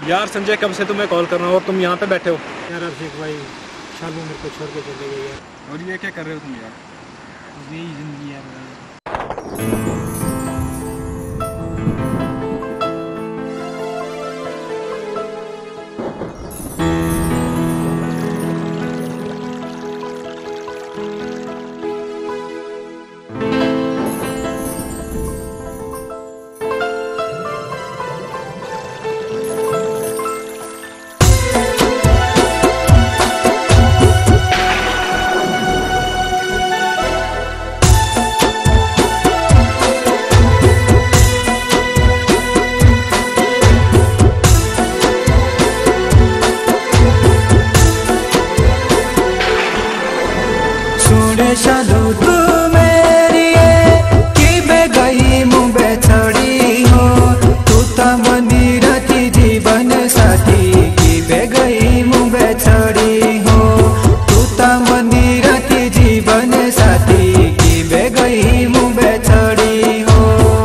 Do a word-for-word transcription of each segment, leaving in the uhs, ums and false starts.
यार संजय, कब से तुम्हें कॉल कर रहा हूँ और तुम यहाँ पे बैठे हो। यार अभिषेक भाई, शालू मेरे को छोड़ के चले गई यार। और ये क्या कर रहे हो तुम यार? यही जिंदगी यार। शालू तू मेरी कि बे गई मुंबे छोड़ी हो, तू तो मंदिरती जीवन साथी कि बे गई मुंबे छोड़ी हो, तू तो मंदिरती जीवन साथी कि बे गई मुंबे छोड़ी हो।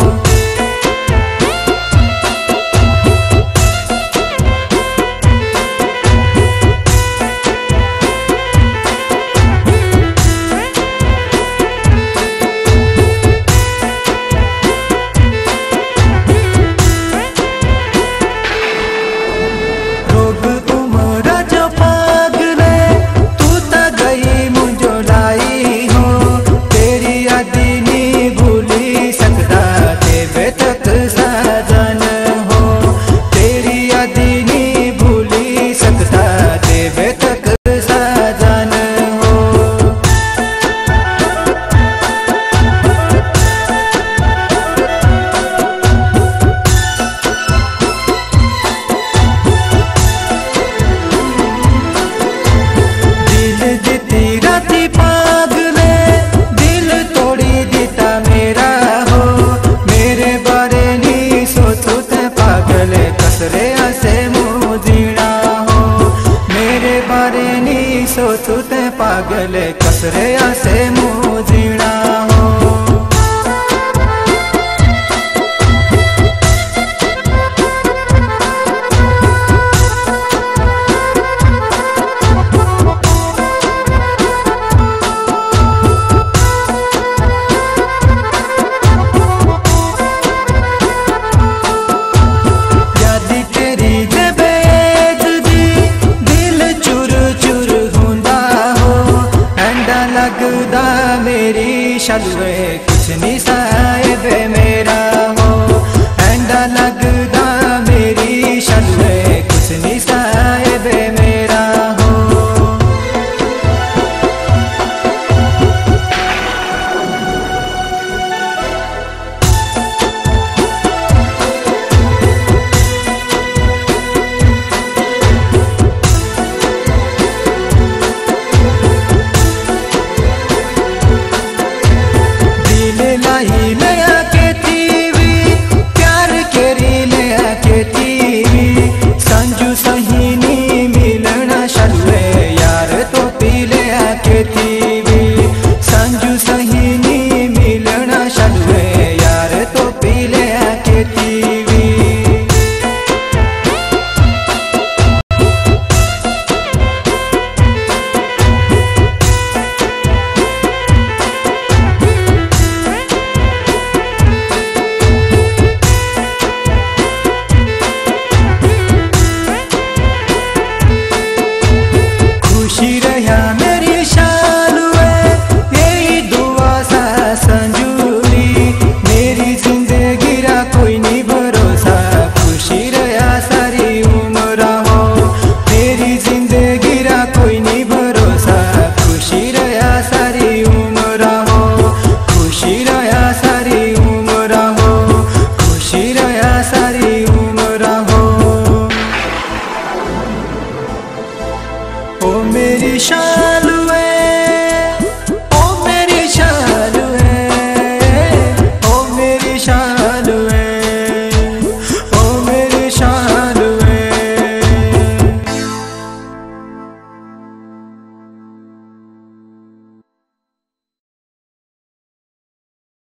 कसरे आसे मुझीना हो मेरे बारे नी सोचू ते पागल, कसरे आसे मुझीना हो। लगदा मेरी शालू कुछ नहीं साहिब मेरा।